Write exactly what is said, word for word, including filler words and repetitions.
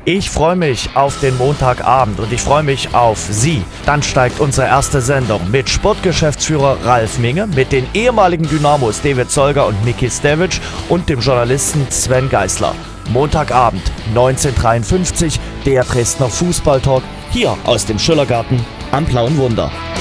Ich freue mich auf den Montagabend und ich freue mich auf Sie. Dann steigt unsere erste Sendung mit Sportgeschäftsführer Ralf Minge, mit den ehemaligen Dynamos David Zolger und Miki Stevic und dem Journalisten Sven Geisler. Montagabend, neunzehn Uhr dreiundfünfzig, der Dresdner Fußballtalk, hier aus dem Schillergarten am Blauen Wunder.